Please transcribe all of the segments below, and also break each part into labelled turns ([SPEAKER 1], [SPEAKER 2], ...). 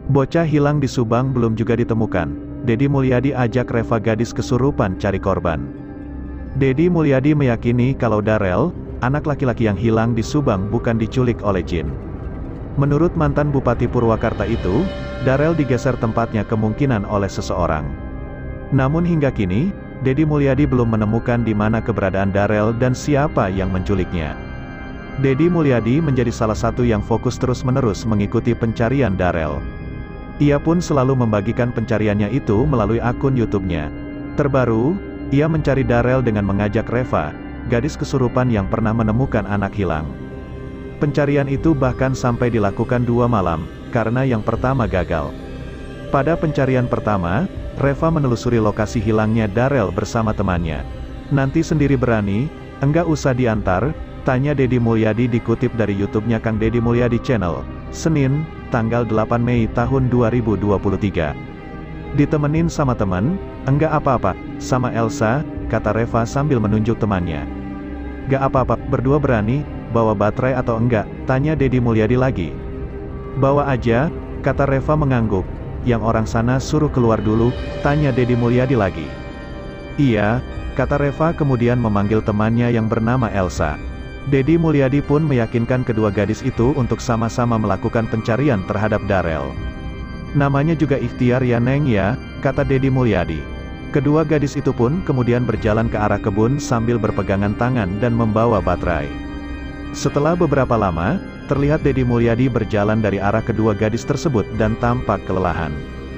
[SPEAKER 1] Bocah hilang di Subang belum juga ditemukan. Deddy Mulyadi ajak Reva gadis kesurupan cari korban. Deddy Mulyadi meyakini kalau Darel, anak laki-laki yang hilang di Subang bukan diculik oleh jin. Menurut mantan Bupati Purwakarta itu, Darel digeser tempatnya kemungkinan oleh seseorang. Namun hingga kini, Deddy Mulyadi belum menemukan di mana keberadaan Darel dan siapa yang menculiknya. Deddy Mulyadi menjadi salah satu yang fokus terus-menerus mengikuti pencarian Darel. Ia pun selalu membagikan pencariannya itu melalui akun YouTube-nya. Terbaru, ia mencari Darel dengan mengajak Reva, gadis kesurupan yang pernah menemukan anak hilang. Pencarian itu bahkan sampai dilakukan 2 malam, karena yang pertama gagal. Pada pencarian pertama, Reva menelusuri lokasi hilangnya Darel bersama temannya. Nanti sendiri berani, enggak usah diantar, tanya Deddy Mulyadi dikutip dari YouTube-nya Kang Deddy Mulyadi Channel, Senin, tanggal 8 Mei tahun 2023. Ditemenin sama teman, enggak apa-apa, sama Elsa, kata Reva sambil menunjuk temannya. Gak apa-apa, berdua berani, bawa baterai atau enggak, tanya Deddy Mulyadi lagi. Bawa aja, kata Reva mengangguk. Yang orang sana suruh keluar dulu, tanya Deddy Mulyadi lagi. Iya, kata Reva kemudian memanggil temannya yang bernama Elsa. Deddy Mulyadi pun meyakinkan kedua gadis itu untuk sama-sama melakukan pencarian terhadap Darel. Namanya juga ikhtiar ya Neng ya, kata Deddy Mulyadi. Kedua gadis itu pun kemudian berjalan ke arah kebun sambil berpegangan tangan dan membawa baterai. Setelah beberapa lama, terlihat Deddy Mulyadi berjalan dari arah kedua gadis tersebut dan tampak kelelahan.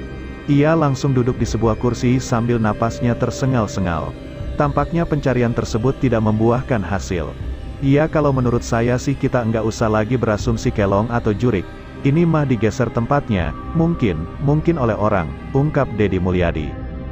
[SPEAKER 1] Ia langsung duduk di sebuah kursi sambil napasnya tersengal-sengal. Tampaknya pencarian tersebut tidak membuahkan hasil. Ya kalau menurut saya sih kita nggak usah lagi berasumsi kelong atau jurik. Ini mah digeser tempatnya, mungkin oleh orang, ungkap Deddy Mulyadi.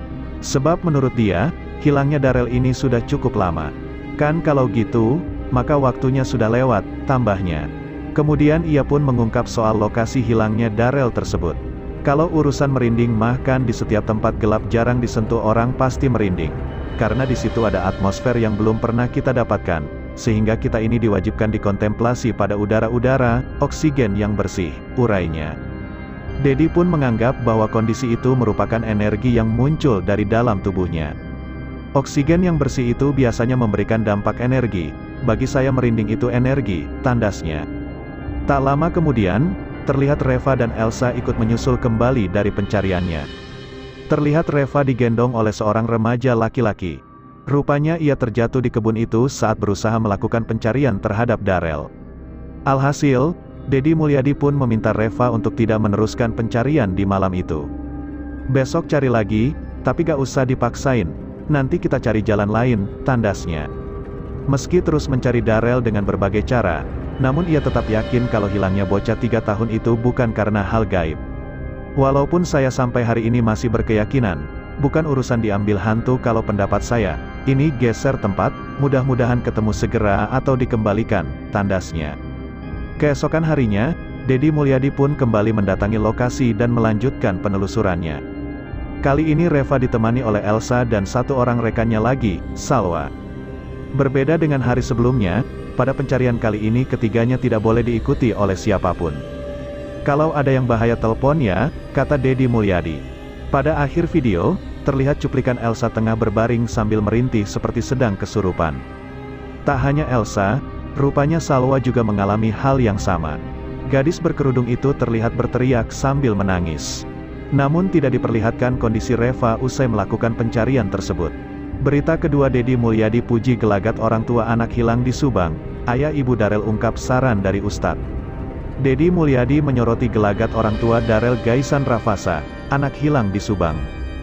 [SPEAKER 1] Sebab menurut dia, hilangnya Darel ini sudah cukup lama. Kan kalau gitu, maka waktunya sudah lewat, tambahnya. Kemudian ia pun mengungkap soal lokasi hilangnya Darel tersebut. Kalau urusan merinding mah kan di setiap tempat gelap jarang disentuh orang pasti merinding. Karena di situ ada atmosfer yang belum pernah kita dapatkan. Sehingga kita ini diwajibkan dikontemplasi pada udara-udara, oksigen yang bersih, urainya. Deddy pun menganggap bahwa kondisi itu merupakan energi yang muncul dari dalam tubuhnya. Oksigen yang bersih itu biasanya memberikan dampak energi, bagi saya merinding itu energi, tandasnya. Tak lama kemudian, terlihat Reva dan Elsa ikut menyusul kembali dari pencariannya. Terlihat Reva digendong oleh seorang remaja laki-laki. Rupanya ia terjatuh di kebun itu saat berusaha melakukan pencarian terhadap Darel. Alhasil, Deddy Mulyadi pun meminta Reva untuk tidak meneruskan pencarian di malam itu. Besok cari lagi, tapi gak usah dipaksain, nanti kita cari jalan lain, tandasnya. Meski terus mencari Darel dengan berbagai cara, namun ia tetap yakin kalau hilangnya bocah 3 tahun itu bukan karena hal gaib. Walaupun saya sampai hari ini masih berkeyakinan, bukan urusan diambil hantu kalau pendapat saya, ini geser tempat, mudah-mudahan ketemu segera atau dikembalikan, tandasnya. Keesokan harinya, Deddy Mulyadi pun kembali mendatangi lokasi dan melanjutkan penelusurannya. Kali ini Reva ditemani oleh Elsa dan satu orang rekannya lagi, Salwa. Berbeda dengan hari sebelumnya, pada pencarian kali ini ketiganya tidak boleh diikuti oleh siapapun. Kalau ada yang bahaya telepon ya, kata Deddy Mulyadi. Pada akhir video, terlihat cuplikan Elsa tengah berbaring sambil merintih seperti sedang kesurupan. Tak hanya Elsa, rupanya Salwa juga mengalami hal yang sama. Gadis berkerudung itu terlihat berteriak sambil menangis. Namun tidak diperlihatkan kondisi Reva usai melakukan pencarian tersebut. Berita kedua Deddy Mulyadi puji gelagat orang tua anak hilang di Subang, ayah ibu Darel ungkap saran dari Ustadz. Deddy Mulyadi menyoroti gelagat orang tua Darel Gaisan Rafasa, anak hilang di Subang.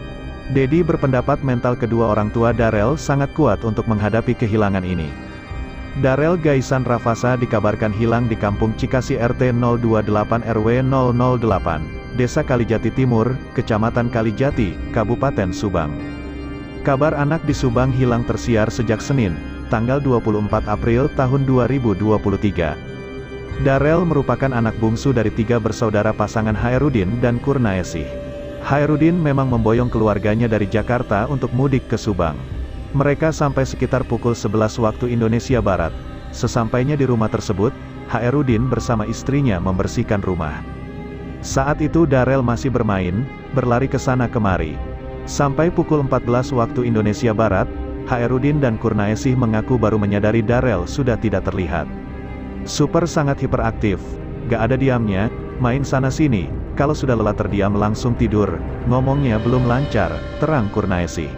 [SPEAKER 1] Deddy berpendapat mental kedua orang tua Darel sangat kuat untuk menghadapi kehilangan ini. Darel Gaisan Rafasa dikabarkan hilang di Kampung Cikasi RT 028 RW 008, Desa Kalijati Timur, Kecamatan Kalijati, Kabupaten Subang. Kabar anak di Subang hilang tersiar sejak Senin, tanggal 24 April tahun 2023. Darel merupakan anak bungsu dari 3 bersaudara pasangan Hairudin dan Kurnaesih. Hairudin memang memboyong keluarganya dari Jakarta untuk mudik ke Subang. Mereka sampai sekitar pukul 11 waktu Indonesia Barat. Sesampainya di rumah tersebut, Hairudin bersama istrinya membersihkan rumah. Saat itu Darel masih bermain, berlari ke sana kemari. Sampai pukul 14 waktu Indonesia Barat, Hairudin dan Kurnaesih mengaku baru menyadari Darel sudah tidak terlihat. Super sangat hiperaktif, gak ada diamnya, main sana-sini, kalau sudah lelah terdiam langsung tidur, ngomongnya belum lancar, terang Kurnaesih.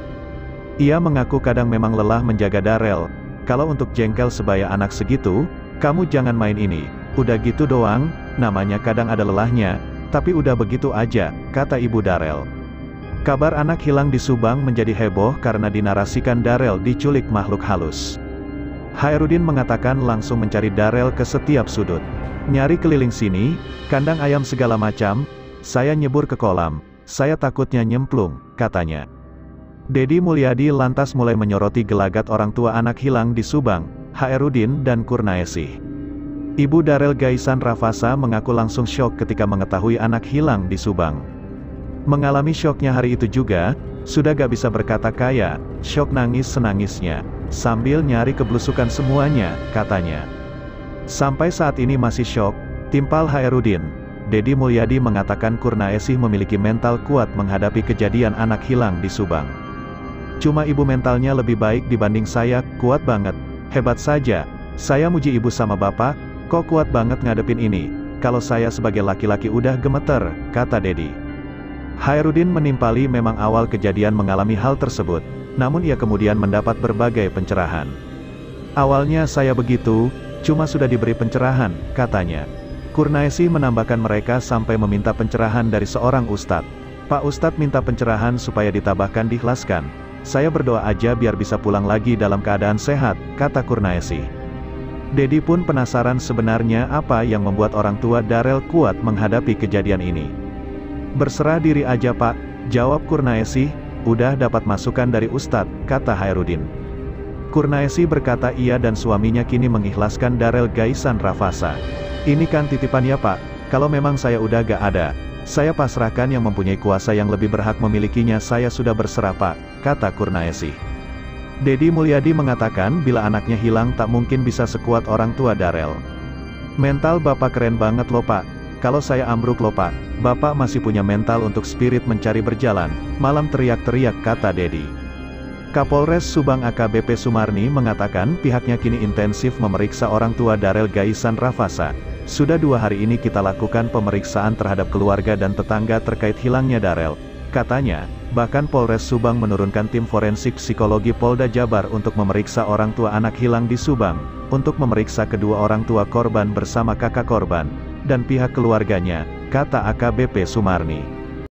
[SPEAKER 1] Ia mengaku kadang memang lelah menjaga Darel, kalau untuk jengkel sebaya anak segitu, kamu jangan main ini, udah gitu doang, namanya kadang ada lelahnya, tapi udah begitu aja, kata ibu Darel. Kabar anak hilang di Subang menjadi heboh karena dinarasikan Darel diculik makhluk halus. Hairudin mengatakan langsung mencari Darel ke setiap sudut. Nyari keliling sini, kandang ayam segala macam, saya nyebur ke kolam, saya takutnya nyemplung, katanya. Dedi Mulyadi lantas mulai menyoroti gelagat orang tua anak hilang di Subang, Hairudin dan Kurnaesih. Ibu Darel Gaisan Rafasa mengaku langsung syok ketika mengetahui anak hilang di Subang. Mengalami syoknya hari itu juga, sudah gak bisa berkata kaya, syok nangis senangisnya, sambil nyari keblusukan semuanya, katanya. Sampai saat ini masih syok, timpal Hairudin. Dedi Mulyadi mengatakan Kurnaesih memiliki mental kuat menghadapi kejadian anak hilang di Subang. Cuma ibu mentalnya lebih baik dibanding saya, kuat banget, hebat saja, saya muji ibu sama bapak, kok kuat banget ngadepin ini, kalau saya sebagai laki-laki udah gemeter, kata Dedi. Hairudin menimpali memang awal kejadian mengalami hal tersebut, namun ia kemudian mendapat berbagai pencerahan. Awalnya saya begitu, cuma sudah diberi pencerahan, katanya. Kurnaesih menambahkan mereka sampai meminta pencerahan dari seorang ustadz. Pak Ustadz minta pencerahan supaya ditabahkan diikhlaskan. Saya berdoa aja biar bisa pulang lagi dalam keadaan sehat, kata Kurnaesih. Dedi pun penasaran sebenarnya apa yang membuat orang tua Darel kuat menghadapi kejadian ini. Berserah diri aja Pak, jawab Kurnaesih, udah dapat masukan dari Ustadz, kata Hairudin. Kurnaesih berkata ia dan suaminya kini mengikhlaskan Darel Gaisan Rafasa. Ini kan titipan ya Pak, kalau memang saya udah gak ada, saya pasrahkan yang mempunyai kuasa yang lebih berhak memilikinya, saya sudah berserah Pak, kata Kurnaesih. Dedi Mulyadi mengatakan bila anaknya hilang tak mungkin bisa sekuat orang tua Darel. Mental Bapak keren banget loh Pak, kalau saya ambruk loh Pak, Bapak masih punya mental untuk spirit mencari berjalan, malam teriak-teriak, kata Dedi. Kapolres Subang AKBP Sumarni mengatakan pihaknya kini intensif memeriksa orang tua Darel Gaisan Rafasa. Sudah 2 hari ini kita lakukan pemeriksaan terhadap keluarga dan tetangga terkait hilangnya Darel, katanya. Bahkan Polres Subang menurunkan tim forensik psikologi Polda Jabar untuk memeriksa orang tua anak hilang di Subang, untuk memeriksa kedua orang tua korban bersama kakak korban, dan pihak keluarganya, kata AKBP Sumarni.